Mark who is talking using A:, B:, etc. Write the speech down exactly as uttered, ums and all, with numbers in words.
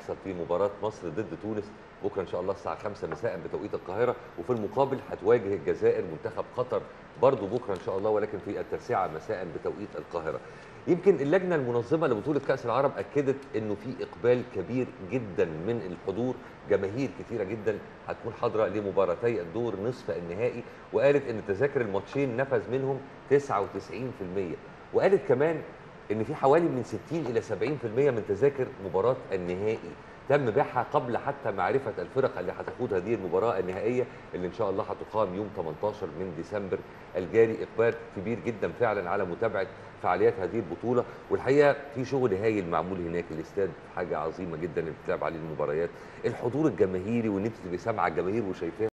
A: هيحصل في مباراه مصر ضد تونس بكره ان شاء الله الساعه خمسة مساء بتوقيت القاهره، وفي المقابل هتواجه الجزائر منتخب قطر برضه بكره ان شاء الله ولكن في التاسعه مساء بتوقيت القاهره. يمكن اللجنه المنظمه لبطوله كاس العرب اكدت انه في اقبال كبير جدا من الحضور، جماهير كثيره جدا هتكون حاضره لمباراتي الدور نصف النهائي، وقالت ان تذاكر الماتشين نفذ منهم تسعة وتسعين بالمئة، وقالت كمان ان في حوالي من ستين الى سبعين بالمئة من تذاكر مباراه النهائي تم بيعها قبل حتى معرفه الفرق اللي هتخوض هذه المباراه النهائيه اللي ان شاء الله هتقام يوم ثمانية عشر من ديسمبر الجاري. اقبال كبير جدا فعلا على متابعه فعاليات هذه البطوله، والحقيقه في شغل هايل معمول هناك، الاستاد حاجه عظيمه جدا اللي بتلعب عليه المباريات، الحضور الجماهيري وان انت تبقي سامعه الجماهير وشايفاها